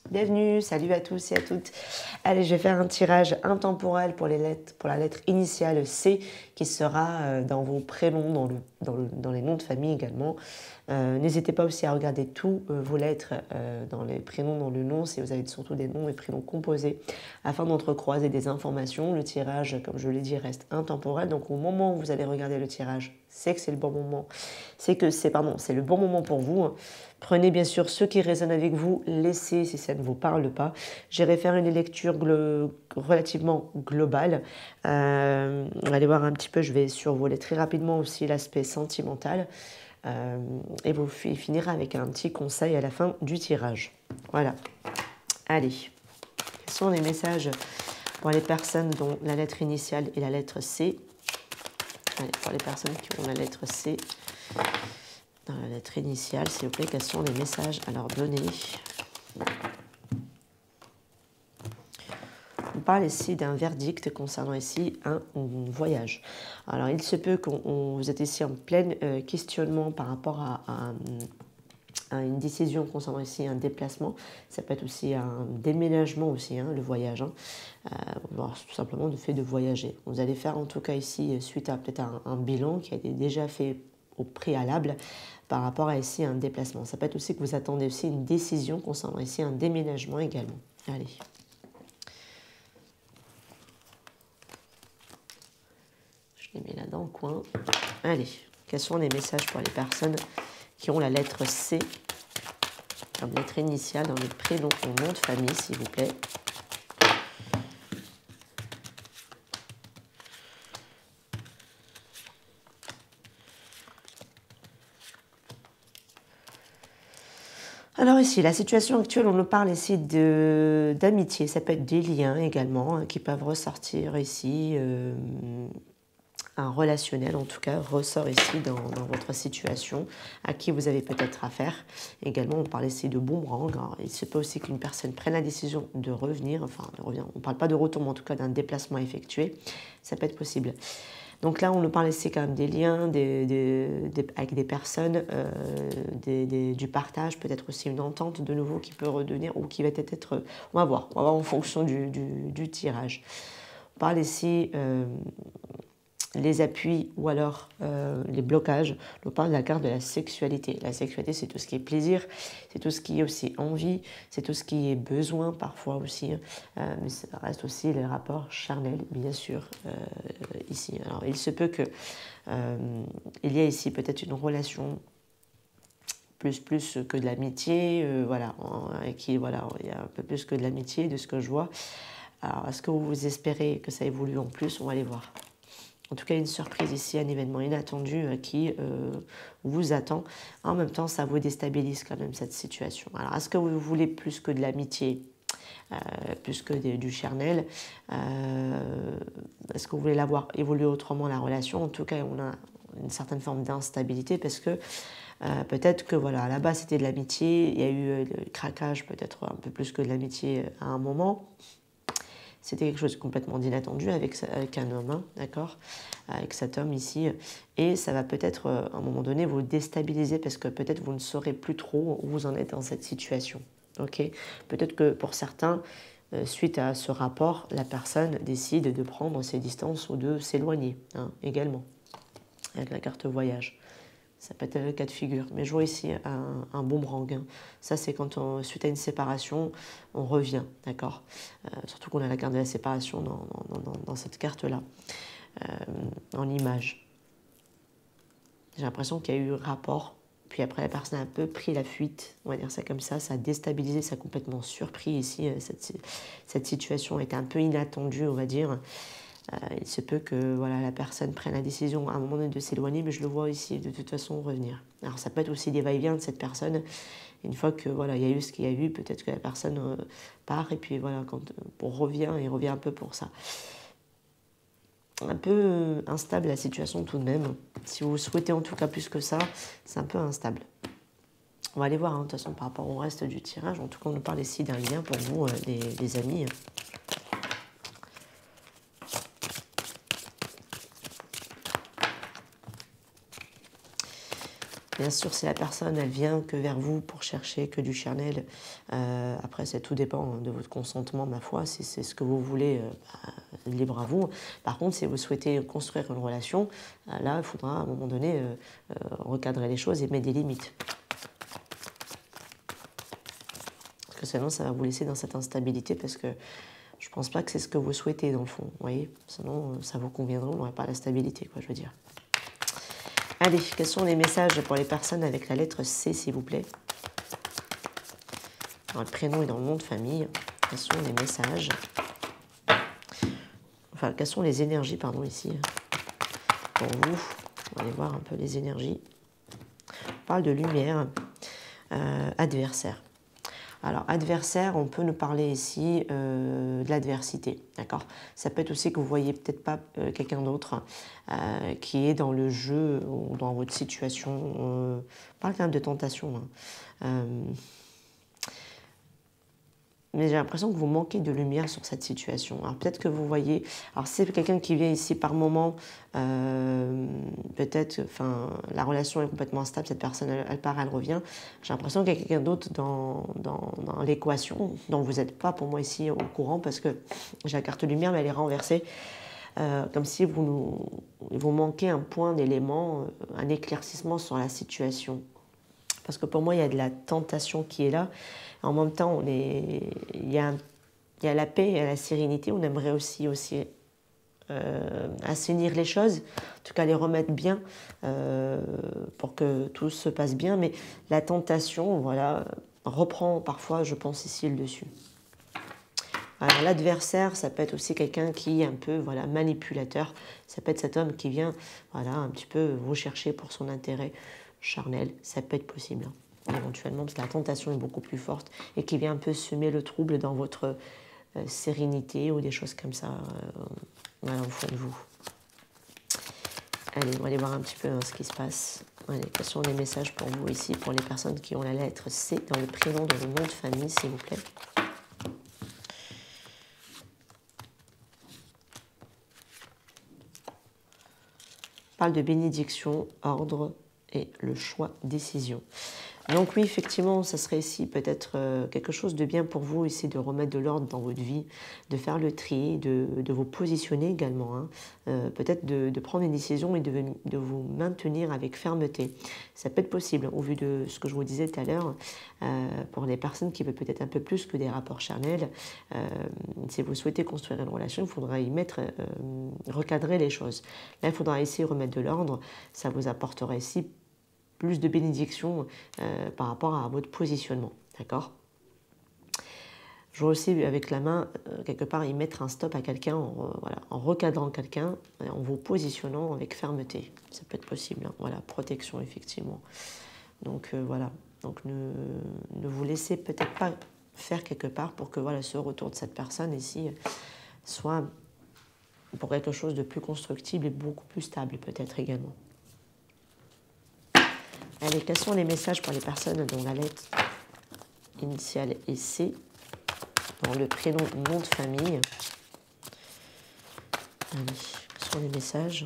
Bienvenue, salut à tous et à toutes. Allez, je vais faire un tirage intemporel pour la lettre initiale C qui sera dans vos prénoms, dans les noms de famille également. N'hésitez pas aussi à regarder tous vos lettres dans les prénoms, dans le nom, si vous avez surtout des noms et prénoms composés, afin d'entrecroiser des informations. Le tirage, comme je l'ai dit, reste intemporel. Donc au moment où vous allez regarder le tirage, c'est que c'est le bon moment. C'est le bon moment pour vous. Prenez bien sûr ceux qui résonnent avec vous, laissez si ça ne vous parle pas. J'irai faire une lecture relativement globale. On va aller voir un petit peu, je vais survoler très rapidement aussi l'aspect sentimental. Et vous finira avec un petit conseil à la fin du tirage. Voilà. Allez. Quels sont les messages pour les personnes dont la lettre initiale est la lettre C? Allez, pour les personnes qui ont la lettre C dans la lettre initiale, s'il vous plaît, quels sont les messages à leur donner? On parle ici d'un verdict concernant ici un voyage. Alors, il se peut que vous êtes ici en plein questionnement par rapport à une décision concernant ici un déplacement. Ça peut être aussi un déménagement aussi, hein, le voyage. Tout simplement le fait de voyager. Vous allez faire en tout cas ici, suite à peut-être un bilan qui a été déjà fait au préalable par rapport à ici un déplacement. Ça peut être aussi que vous attendez aussi une décision concernant ici un déménagement également. Allez. Je les mets là dans le coin. Allez, quels sont les messages pour les personnes qui ont la lettre C comme lettre initiale dans les prénoms ou nom de famille, s'il vous plaît? Alors ici, la situation actuelle, on nous parle ici d'amitié, ça peut être des liens également hein, qui peuvent ressortir ici, un relationnel en tout cas ressort ici dans votre situation, à qui vous avez peut-être affaire. Également, on parle ici de boomerang. Alors, il se peut aussi qu'une personne prenne la décision de revenir, enfin de revenir, on ne parle pas de retour, mais en tout cas d'un déplacement effectué, ça peut être possible. Donc là, on nous parle ici quand même des liens avec des personnes, du partage, peut-être aussi une entente de nouveau qui peut redevenir ou qui va être... On va voir en fonction du tirage. On parle ici les appuis ou alors les blocages. On parle de la carte de la sexualité. La sexualité, c'est tout ce qui est plaisir, c'est tout ce qui est aussi envie, c'est tout ce qui est besoin parfois aussi. Mais ça reste aussi les rapports charnels, bien sûr, ici. Alors, il se peut que il y a ici peut-être une relation plus que de l'amitié, voilà, il y a un peu plus que de l'amitié, de ce que je vois. Alors, est-ce que vous espérez que ça évolue en plus? On va aller voir. En tout cas, une surprise ici, un événement inattendu qui vous attend. En même temps, ça vous déstabilise quand même cette situation. Alors, est-ce que vous voulez plus que de l'amitié, plus que du charnel? Est-ce que vous voulez la voir évoluer autrement, la relation? En tout cas, on a une certaine forme d'instabilité parce que peut-être que voilà, à la base, c'était de l'amitié. Il y a eu le craquage, peut-être un peu plus que de l'amitié à un moment. C'était quelque chose de complètement d'inattendu avec un homme, hein, d'accord, avec cet homme ici. Et ça va peut-être, à un moment donné, vous déstabiliser parce que peut-être vous ne saurez plus trop où vous en êtes dans cette situation. Okay, peut-être que pour certains, suite à ce rapport, la personne décide de prendre ses distances ou de s'éloigner, hein, également, avec la carte voyage. Ça peut être le cas de figure. Mais je vois ici un boomerang. Hein. Ça, c'est quand, suite à une séparation, on revient. D'accord, surtout qu'on a la carte de la séparation dans cette carte-là, en image. J'ai l'impression qu'il y a eu rapport. Puis après, la personne a un peu pris la fuite. On va dire ça comme ça. Ça a déstabilisé, ça a complètement surpris ici. Cette situation était un peu inattendue, on va dire. Il se peut que voilà, la personne prenne la décision à un moment donné de s'éloigner, mais je le vois ici de toute façon revenir. Alors ça peut être aussi des va-et-vient de cette personne. Une fois que voilà, il y a eu ce qu'il y a eu, peut-être que la personne part et puis voilà, quand on revient, il revient un peu pour ça. Un peu instable la situation tout de même. Si vous souhaitez en tout cas plus que ça, c'est un peu instable. On va aller voir, hein, de toute façon, par rapport au reste du tirage. En tout cas, on nous parle ici d'un lien pour vous, les amis. Bien sûr, si la personne, elle vient que vers vous pour chercher que du charnel, après, tout dépend de votre consentement, ma foi. Si c'est ce que vous voulez, libre à vous. Par contre, si vous souhaitez construire une relation, là, il faudra à un moment donné recadrer les choses et mettre des limites. Parce que sinon, ça va vous laisser dans cette instabilité parce que je ne pense pas que c'est ce que vous souhaitez dans le fond. Vous voyez, sinon, ça vous conviendrait, vous n'aurez pas la stabilité, quoi, je veux dire. Allez, quels sont les messages pour les personnes avec la lettre C, s'il vous plaît? Dans le prénom et dans le nom de famille, quels sont les messages? Enfin, quelles sont les énergies, pardon, ici, pour vous? On va aller voir un peu les énergies. On parle de lumière, adversaire. Alors, adversaire, on peut nous parler ici de l'adversité, d'accord? Ça peut être aussi que vous voyez peut-être pas quelqu'un d'autre qui est dans le jeu ou dans votre situation. On parle quand même de tentation. Hein. Mais j'ai l'impression que vous manquez de lumière sur cette situation. Alors peut-être que vous voyez... Alors si c'est quelqu'un qui vient ici par moment, peut-être, enfin, la relation est complètement instable, cette personne, elle part, elle revient. J'ai l'impression qu'il y a quelqu'un d'autre dans l'équation, dont vous n'êtes pas pour moi ici au courant, parce que j'ai la carte lumière, mais elle est renversée. Comme si vous manquez un point d'élément, un éclaircissement sur la situation. Parce que pour moi, il y a de la tentation qui est là. En même temps, il y a la paix et la sérénité. On aimerait aussi assainir les choses, en tout cas les remettre bien pour que tout se passe bien. Mais la tentation, voilà, reprend parfois, je pense, ici le dessus. Alors l'adversaire, ça peut être aussi quelqu'un qui est un peu voilà, manipulateur. Ça peut être cet homme qui vient voilà, un petit peu vous chercher pour son intérêt charnel. Ça peut être possible. Hein. Éventuellement, parce que la tentation est beaucoup plus forte et qui vient un peu semer le trouble dans votre sérénité ou des choses comme ça voilà, au fond de vous. Allez, on va aller voir un petit peu hein, ce qui se passe. Allez, quels sont les messages pour vous ici, pour les personnes qui ont la lettre C dans le prénom, dans le nom de famille, s'il vous plaît. On parle de bénédiction, ordre et le choix, décision. Donc oui, effectivement, ça serait ici peut-être quelque chose de bien pour vous, ici de remettre de l'ordre dans votre vie, de faire le tri, de vous positionner également, hein. Peut-être de prendre une décision et de vous maintenir avec fermeté. Ça peut être possible, au vu de ce que je vous disais tout à l'heure, pour les personnes qui veulent peut-être un peu plus que des rapports charnels. Si vous souhaitez construire une relation, il faudra y mettre, recadrer les choses. Là, il faudra essayer de remettre de l'ordre, ça vous apportera ici plus de bénédiction par rapport à votre positionnement, d'accord? Je vois aussi avec la main, quelque part, y mettre un stop à quelqu'un, voilà, en recadrant quelqu'un, en vous positionnant avec fermeté. Ça peut être possible, hein, voilà, protection, effectivement. Donc voilà, donc ne vous laissez peut-être pas faire quelque part pour que voilà, ce retour de cette personne ici soit pour quelque chose de plus constructible et beaucoup plus stable peut-être également. Allez, quels sont les messages pour les personnes dont la lettre initiale est C, dans le prénom, nom de famille? Allez, quels sont les messages?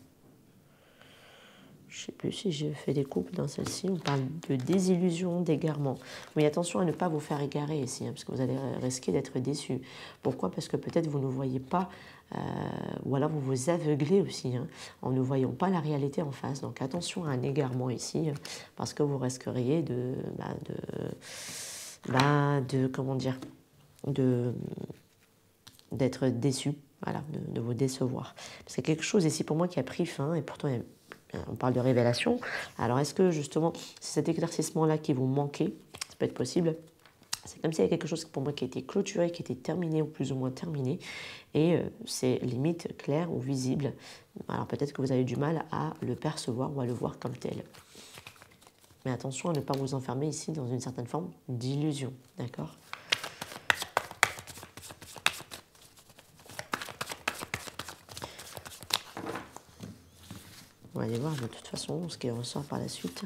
Je ne sais plus si j'ai fait des coupes dans celle-ci. On parle de désillusion, d'égarement. Oui, attention à ne pas vous faire égarer ici, hein, parce que vous allez risquer d'être déçu. Pourquoi? Parce que peut-être vous ne voyez pas, ou alors vous vous aveuglez aussi, hein, en ne voyant pas la réalité en face. Donc attention à un égarement ici, parce que vous risqueriez comment dire, d'être déçu, voilà, de vous décevoir. Parce qu'il y a quelque chose ici pour moi qui a pris fin, et pourtant on parle de révélation. Alors est-ce que justement c'est cet éclaircissement-là qui vous manquait? Ça peut être possible. C'est comme s'il y a quelque chose pour moi qui a été clôturé, qui était terminé ou plus ou moins terminé, et c'est limite clair ou visible. Alors peut-être que vous avez du mal à le percevoir ou à le voir comme tel. Mais attention à ne pas vous enfermer ici dans une certaine forme d'illusion, d'accord? On va aller voir de toute façon ce qui ressort par la suite.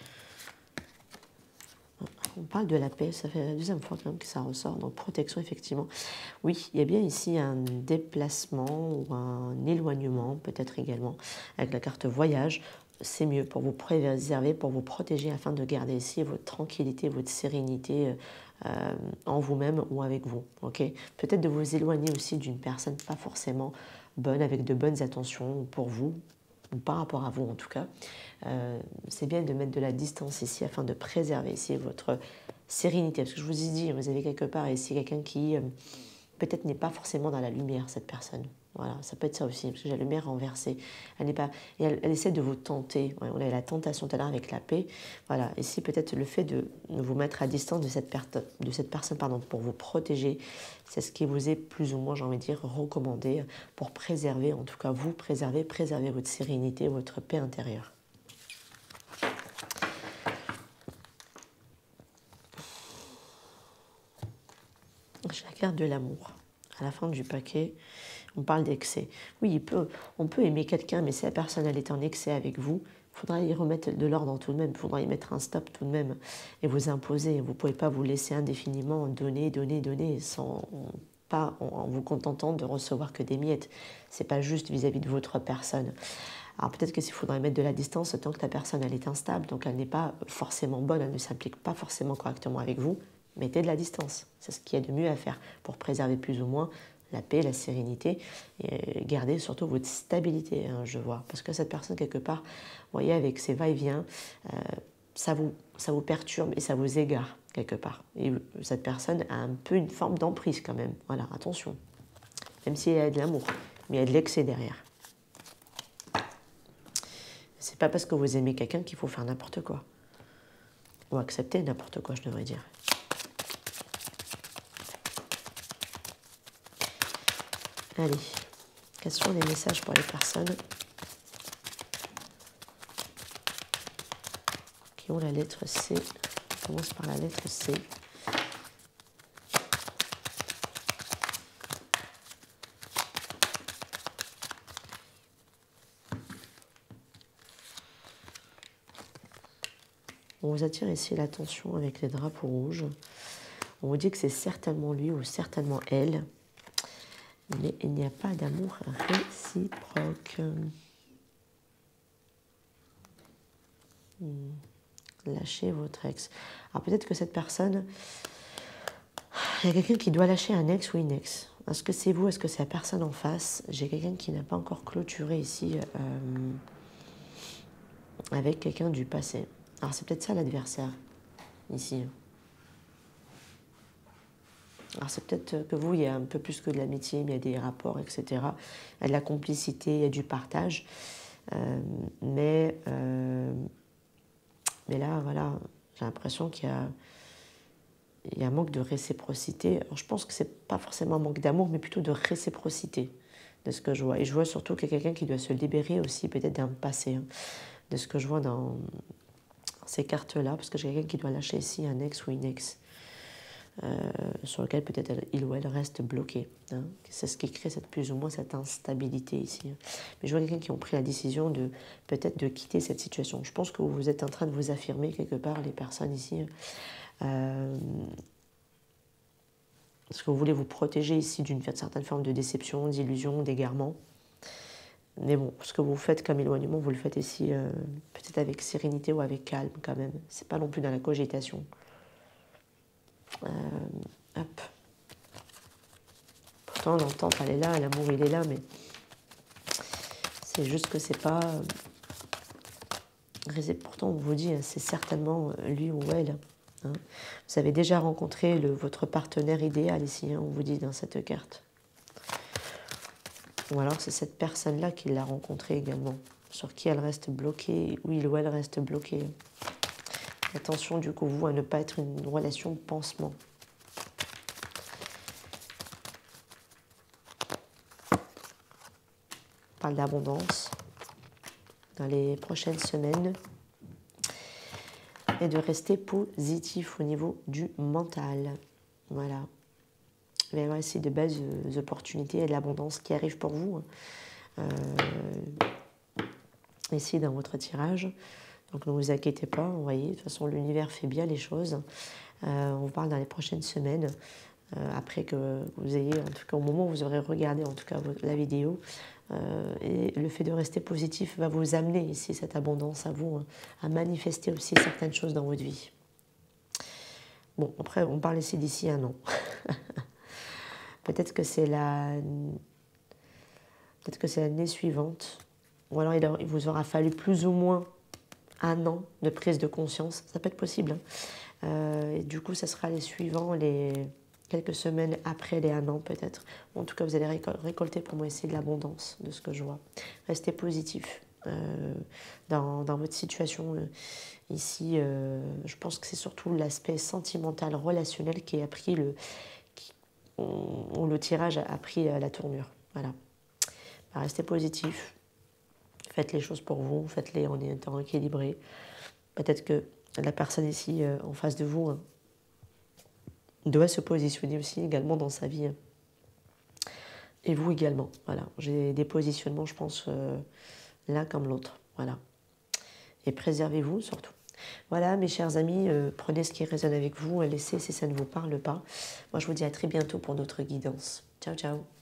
On parle de la paix, ça fait la deuxième fois quand même que ça ressort, donc protection effectivement. Oui, il y a bien ici un déplacement ou un éloignement peut-être également avec la carte voyage. c'est mieux pour vous préserver, pour vous protéger, afin de garder ici votre tranquillité, votre sérénité en vous-même ou avec vous. Okay, peut-être de vous éloigner aussi d'une personne pas forcément bonne, avec de bonnes intentions pour vous, ou par rapport à vous en tout cas. C'est bien de mettre de la distance ici afin de préserver ici votre sérénité. Parce que je vous ai dit, vous avez quelque part ici quelqu'un qui peut-être n'est pas forcément dans la lumière, cette personne. Voilà, ça peut être ça aussi, parce que j'ai la lumière renversée. Elle n'est pas, et elle essaie de vous tenter. Ouais, on a la tentation tout à l'heure avec la paix. Voilà, ici peut-être le fait de vous mettre à distance de cette personne, pardon, pour vous protéger, c'est ce qui vous est plus ou moins, j'ai envie de dire, recommandé pour préserver, en tout cas vous préserver votre sérénité, votre paix intérieure. C'est la carte de l'amour. À la fin du paquet, on parle d'excès. Oui, on peut aimer quelqu'un, mais si la personne elle est en excès avec vous, il faudra y remettre de l'ordre tout de même, il faudra y mettre un stop tout de même et vous imposer. Vous ne pouvez pas vous laisser indéfiniment donner, sans en vous contentant de recevoir que des miettes. Ce n'est pas juste vis-à-vis de votre personne. Alors peut-être qu'il faudra mettre de la distance tant que la personne elle est instable, donc elle n'est pas forcément bonne, elle ne s'implique pas forcément correctement avec vous. Mettez de la distance, c'est ce qu'il y a de mieux à faire pour préserver plus ou moins la paix, la sérénité, et garder surtout votre stabilité, hein, je vois. Parce que cette personne, quelque part, vous voyez, avec ses va-et-vient, ça vous perturbe et ça vous égare, quelque part. Et cette personne a un peu une forme d'emprise quand même. Voilà, attention. Même s'il y a de l'amour, mais il y a de l'excès derrière. C'est pas parce que vous aimez quelqu'un qu'il faut faire n'importe quoi. Ou accepter n'importe quoi, je devrais dire. Allez, quels sont les messages pour les personnes qui ont la lettre C? On commence par la lettre C. On vous attire ici l'attention avec les drapeaux rouges. On vous dit que c'est certainement lui ou certainement elle. Mais il n'y a pas d'amour réciproque. Lâchez votre ex. Alors peut-être que cette personne, il y a quelqu'un qui doit lâcher un ex ou une ex. Est-ce que c'est vous? Est-ce que c'est la personne en face? J'ai quelqu'un qui n'a pas encore clôturé ici avec quelqu'un du passé. Alors c'est peut-être ça l'adversaire, ici. Alors c'est peut-être que vous, il y a un peu plus que de l'amitié, mais il y a des rapports, etc. Il y a de la complicité, il y a du partage. Mais là, voilà, j'ai l'impression qu'il y a un manque de réciprocité. Alors, je pense que c'est pas forcément un manque d'amour, mais plutôt de réciprocité, de ce que je vois. Et je vois surtout qu'il y a quelqu'un qui doit se libérer aussi, peut-être d'un passé, hein, de ce que je vois dans ces cartes-là, parce que j'ai quelqu'un qui doit lâcher ici un ex ou une ex. Sur lequel peut-être il ou elle reste bloqué. Hein. C'est ce qui crée plus ou moins cette instabilité ici. Hein. Mais je vois quelqu'un qui ont pris la décision de peut-être de quitter cette situation. Je pense que vous êtes en train de vous affirmer quelque part, les personnes ici. Parce que vous voulez vous protéger ici d'une certaine forme de déception, d'illusion, d'égarement. Mais bon, ce que vous faites comme éloignement, vous le faites ici peut-être avec sérénité ou avec calme quand même. C'est pas non plus dans la cogitation. Hop. Pourtant l'entente elle est là, l'amour il est là, mais c'est juste que c'est pas... Pourtant on vous dit, c'est certainement lui ou elle. Hein. Vous avez déjà rencontré votre partenaire idéal ici, hein, on vous dit dans cette carte. Ou alors c'est cette personne-là qui l'a rencontré également, sur qui elle reste bloquée, ou il ou elle reste bloqué. Attention du coup vous à ne pas être une relation de pansement. On parle d'abondance dans les prochaines semaines et de rester positif au niveau du mental. Voilà. Il va y avoir ici de belles opportunités et de l'abondance qui arrivent pour vous. Ici dans votre tirage. Donc ne vous inquiétez pas, vous voyez, de toute façon l'univers fait bien les choses. On vous parle dans les prochaines semaines, après que vous ayez, en tout cas au moment où vous aurez regardé en tout cas la vidéo, Et le fait de rester positif va vous amener ici cette abondance à vous, à manifester aussi certaines choses dans votre vie. Bon, après, on parle ici d'ici 1 an. Peut-être que c'est l'année suivante. Ou alors il vous aura fallu plus ou moins 1 an de prise de conscience. Ça peut être possible. Hein. Et du coup, ça sera les suivants, les quelques semaines après les 1 an peut-être. En tout cas, vous allez récolter pour moi ici de l'abondance, de ce que je vois. Restez positif dans votre situation. Ici, je pense que c'est surtout l'aspect sentimental, relationnel qui a pris où le tirage a pris la tournure. Voilà. Restez positif. Faites les choses pour vous, faites-les en étant équilibré. Peut-être que la personne ici en face de vous doit se positionner aussi également dans sa vie. Et vous également. Voilà. J'ai des positionnements, je pense, l'un comme l'autre. Voilà. Et préservez-vous surtout. Voilà, mes chers amis, prenez ce qui résonne avec vous, laissez si ça ne vous parle pas. Moi, je vous dis à très bientôt pour d'autres guidances. Ciao, ciao.